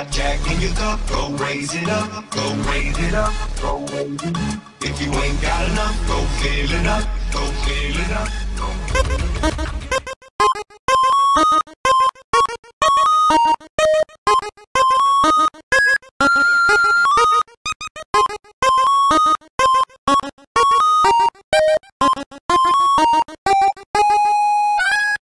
got Jack in your cup, go raise it up, go raise it up, go raise it up. If you ain't got enough, go fill it up, go fill it up.